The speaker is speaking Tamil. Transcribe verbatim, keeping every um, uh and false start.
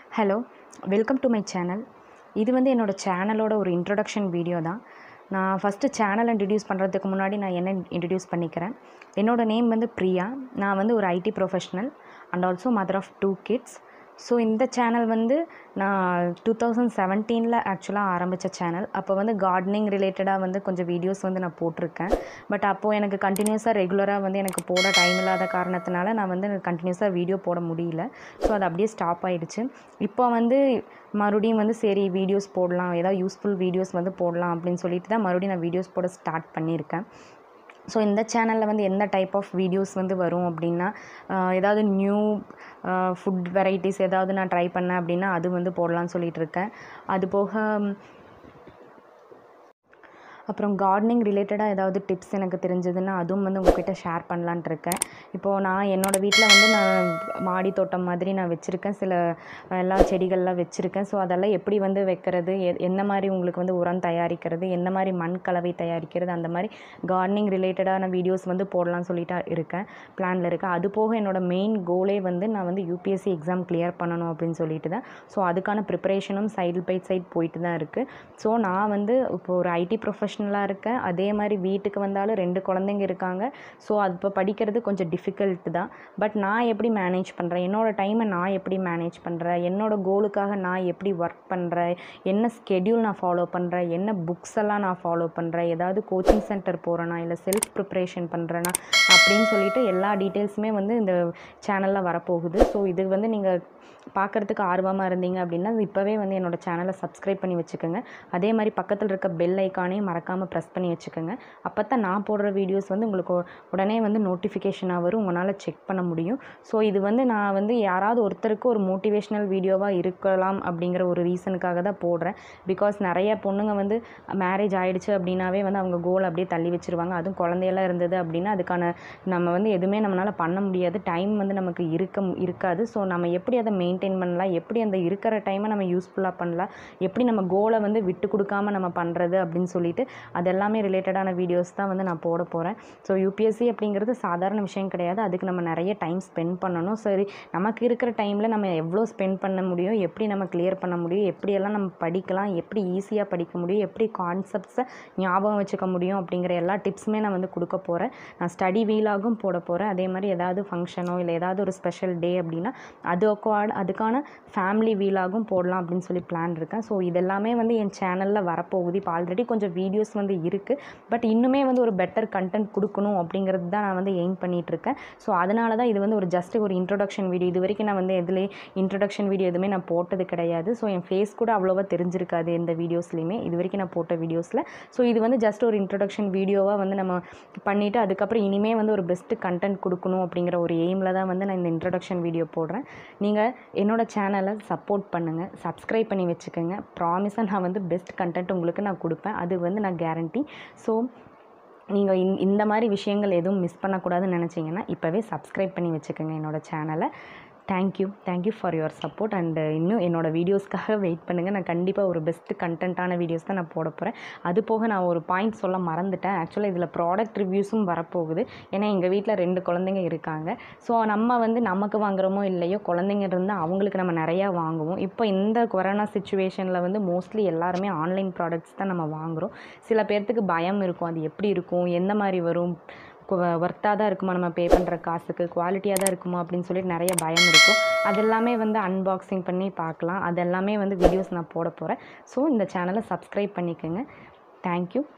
Hello, welcome to my channel. இது வந்து என்னோடய சேனலோட ஒரு இன்ட்ரொடக்ஷன் வீடியோ தான். நான் ஃபஸ்ட்டு சேனல் இன்ட்ரடியூஸ் பண்ணுறதுக்கு முன்னாடி நான் என்ன இன்ட்ரடியூஸ் பண்ணிக்கிறேன். என்னோடய நேம் வந்து பிரியா. நான் வந்து ஒரு IT professional and also mother of two kids. So இந்த சேனல் வந்து நான் டூ தௌசண்ட் செவன்டீனில் ஆக்சுவலாக ஆரம்பித்த சேனல். அப்போ வந்து கார்டனிங் ரிலேட்டடாக வந்து கொஞ்சம் வீடியோஸ் வந்து நான் போட்டிருக்கேன். பட் அப்போது எனக்கு கண்டினியூஸாக ரெகுலராக வந்து எனக்கு போட டைம் இல்லாத காரணத்தினால நான் வந்து கண்டினியூஸாக வீடியோ போட முடியல. ஸோ அது அப்படியே ஸ்டாப் ஆகிடுச்சு. இப்போ வந்து மறுபடியும் வந்து சரி வீடியோஸ் போடலாம், ஏதாவது யூஸ்ஃபுல் வீடியோஸ் வந்து போடலாம் அப்படின்னு சொல்லிட்டு தான் மறுபடியும் நான் வீடியோஸ் போட ஸ்டார்ட் பண்ணியிருக்கேன். ஸோ இந்த சேனலில் வந்து எந்த டைப் ஆஃப் வீடியோஸ் வந்து வரும் அப்படின்னா, ஏதாவது நியூ ஃபுட் வெரைட்டிஸ் ஏதாவது நான் ட்ரை பண்ணேன் அப்படின்னா அது வந்து போடலான்னு சொல்லிகிட்டு இருக்கேன். அது போக அப்புறம் கார்டனிங் ரிலேட்டடாக ஏதாவது டிப்ஸ் எனக்கு தெரிஞ்சதுன்னா அதுவும் வந்து உங்கள்கிட்ட ஷேர் பண்ணலான்ட்டு இருக்கேன். இப்போது நான் என்னோடய வீட்டில் வந்து நான் மாடி தோட்டம் மாதிரி நான் வச்சுருக்கேன். சில எல்லா செடிகள்லாம் வச்சுருக்கேன். ஸோ அதெல்லாம் எப்படி வந்து வைக்கிறது, எ என்ன மாதிரி உங்களுக்கு வந்து உரம் தயாரிக்கிறது, என்ன மாதிரி மண் கலவை தயாரிக்கிறது, அந்த மாதிரி கார்டனிங் ரிலேட்டடான வீடியோஸ் வந்து போடலான்னு சொல்லிட்டு இருக்கேன், பிளானில் இருக்கேன். அது போக என்னோடய மெயின் கோலே வந்து நான் வந்து யூபிஎஸ்சி எக்ஸாம் கிளியர் பண்ணணும் அப்படின்னு சொல்லிட்டு தான். ஸோ அதுக்கான ப்ரிப்பரேஷனும் சைடு பை சைட் போயிட்டு தான் இருக்குது. ஸோ நான் வந்து இப்போ ஒரு ஐடி ப்ரொஃபஷனல் இருக்கேன். அதே மாதிரி வீட்டுக்கு வந்தாலும் ரெண்டு குழந்தைங்க இருக்காங்க. ஸோ அது இப்போ படிக்கிறது கொஞ்சம் டிஃபிகல்ட் தான். பட் நான் எப்படி மேனேஜ் பண்ணுறேன், என்னோடய டைமை நான் எப்படி மேனேஜ் பண்ணுறேன், என்னோடய கோலுக்காக நான் எப்படி ஒர்க் பண்ணுறேன், என்ன ஸ்கெடியூல் நான் ஃபாலோ பண்ணுறேன், என்ன புக்ஸ் எல்லாம் நான் ஃபாலோ பண்ணுறேன், ஏதாவது கோச்சிங் சென்டர் போகிறேன்னா இல்லை செல்ஃப் ப்ரிப்ரேஷன் பண்ணுறேன்னா அப்படின்னு சொல்லிட்டு எல்லா டீட்டெயில்ஸுமே வந்து இந்த சேனலில் வரப்போகுது. ஸோ இது வந்து நீங்கள் பார்க்குறதுக்கு ஆர்வமாக இருந்தீங்க அப்படின்னா இப்போவே வந்து என்னோடய சேனலை சப்ஸ்கிரைப் பண்ணி வச்சுக்கோங்க. அதே மாதிரி பக்கத்தில் இருக்க பெல் ஐக்கானையும் மறக்காமல் ப்ரெஸ் பண்ணி வச்சுக்கோங்க. அப்போ தான் நான் போடுற வீடியோஸ் வந்து உங்களுக்கு உடனே வந்து நோட்டிஃபிகேஷனாக வரும், உங்களால் செக் பண்ண முடியும். ஸோ இது வந்து நான் வந்து யாராவது ஒருத்தருக்கு ஒரு மோட்டிவேஷ்னல் வீடியோவாக இருக்கலாம் அப்படிங்கிற ஒரு ரீசனுக்காக தான் போடுறேன். பிகாஸ் நிறைய பொண்ணுங்க வந்து மேரேஜ் ஆகிடுச்சு அப்படின்னாவே வந்து அவங்க கோல் அப்படியே தள்ளி வச்சுருவாங்க. அதுவும் குழந்தையெல்லாம் இருந்தது அப்படின்னா அதுக்கான நம்ம வந்து எதுவுமே நம்மளால் பண்ண முடியாது, டைம் வந்து நமக்கு இருக்க இருக்காது. ஸோ நம்ம எப்படி அதை மெயின்டைன் பண்ணலாம், எப்படி அந்த இருக்கிற டைமை நம்ம யூஸ்ஃபுல்லாக பண்ணலாம், எப்படி நம்ம கோலை வந்து விட்டு கொடுக்காமல் நம்ம பண்ணுறது அப்படின்னு சொல்லிட்டு அதெல்லாமே ரிலேட்டடான வீடியோஸ் தான் வந்து நான் போட போகிறேன். ஸோ யூபிஎஸ்சி அப்படிங்கிறது சாதாரண விஷயம் கிடையாது. அதுக்கு நம்ம நிறைய டைம் ஸ்பெண்ட் பண்ணணும். சரி, நமக்கு இருக்கிற டைமில் நம்ம எவ்வளோ ஸ்பெண்ட் பண்ண முடியும், எப்படி நம்ம கிளியர் பண்ண முடியும், எப்படியெல்லாம் நம்ம படிக்கலாம், எப்படி ஈஸியாக படிக்க முடியும், எப்படி கான்செப்ட்ஸை ஞாபகம் வச்சுக்க முடியும் அப்படிங்கிற எல்லா டிப்ஸுமே நான் வந்து கொடுக்க போகிறேன். நான் ஸ்டடி வீலாகும் போட போகிறேன். அதே மாதிரி ஏதாவது ஃபங்க்ஷனோ இல்லை ஏதாவது ஒரு ஸ்பெஷல் டே அப்படின்னா அதுக்கோ அதுக்கான ஃபேமிலி வீலாகும் போடலாம் அப்படின்னு சொல்லி பிளான் இருக்கேன். ஸோ இதெல்லாமே வந்து என் சேனலில் வரப்போகுது. இப்போ ஆல்ரெடி கொஞ்சம் வீடியோஸ் வந்து இருக்குது. பட் இன்னுமே வந்து ஒரு பெட்டர் கண்டென்ட் கொடுக்கணும் அப்படிங்கிறது தான் நான் வந்து எய்ம் பண்ணிகிட்ருக்கேன். ஸோ அதனால தான் இது வந்து ஒரு ஜஸ்ட் ஒரு இன்ட்ரொடக்ஷன் வீடியோ. இது வரைக்கும் நான் வந்து எதுலேயே இன்ட்ரொடக்ஷன் வீடியோ எதுவுமே நான் போட்டது கிடையாது. ஸோ என் ஃபேஸ் கூட அவ்வளோவா தெரிஞ்சிருக்காது எந்த வீடியோஸ்லையுமே இது வரைக்கும் நான் போட்ட வீடியோஸில். ஸோ இது வந்து ஜஸ்ட் ஒரு இன்ட்ரொடக்ஷன் வீடியோவாக வந்து நம்ம பண்ணிவிட்டு அதுக்கப்புறம் இனிமேல் வந்து ஒரு பெஸ்ட்டு கண்டென்ட் கொடுக்கணும் அப்படிங்கிற ஒரு எய்மில் தான் வந்து நான் இந்த இன்ட்ரொடக்ஷன் வீடியோ போடுறேன். நீங்கள் என்னோடய சேனலை சப்போர்ட் பண்ணுங்கள், சப்ஸ்கிரைப் பண்ணி வச்சுக்கோங்க. ப்ராமிஸாக நான் வந்து பெஸ்ட் கண்டென்ட் உங்களுக்கு நான் கொடுப்பேன், அது வந்து நான் கேரண்டி. ஸோ நீங்கள் இந் இந்த மாதிரி விஷயங்கள் எதுவும் மிஸ் பண்ணக்கூடாதுன்னு நினச்சிங்கன்னா இப்போவே சப்ஸ்கிரைப் பண்ணி வச்சுக்கோங்க என்னோடய சேனலை. Thank you thank you for your support. And இன்னும் என்னோடய வீடியோஸ்க்காக வெயிட் பண்ணுங்கள். நான் கண்டிப்பாக ஒரு பெஸ்ட்டு கண்டென்ட்டான வீடியோஸ் தான் நான் போட போகிறேன். அது போக நான் ஒரு பாயிண்ட் சொல்ல மறந்துட்டேன். ஆக்சுவலாக இதில் ப்ராடக்ட் ரிவ்யூஸும் வரப்போகுது. ஏன்னா எங்கள் வீட்டில் ரெண்டு குழந்தைங்க இருக்காங்க. ஸோ நம்ம வந்து நமக்கு வாங்குகிறோமோ இல்லையோ குழந்தைங்க இருந்தால் அவங்களுக்கு நம்ம நிறையா வாங்குவோம். இப்போ இந்த கொரோனா சுச்சுவேஷனில் வந்து மோஸ்ட்லி எல்லாருமே ஆன்லைன் ப்ராடக்ட்ஸ் தான் நம்ம வாங்குகிறோம். சில பேர்த்துக்கு பயம் இருக்கும், அது எப்படி இருக்கும், எந்த மாதிரி வரும், ஒர்த்தாக தான் இருக்குமா நம்ம பே பண்ணுற காசுக்கு, குவாலிட்டியாக தான் இருக்குமா அப்படின்னு சொல்லிட்டு நிறைய பயம் இருக்கும். அதெல்லாமே வந்து அன்பாக்சிங் பண்ணி பார்க்கலாம். அதெல்லாமே வந்து வீடியோஸ் நான் போட போகிறேன். ஸோ இந்த சேனலை சப்ஸ்கிரைப் பண்ணிக்கோங்க. தேங்க்யூ.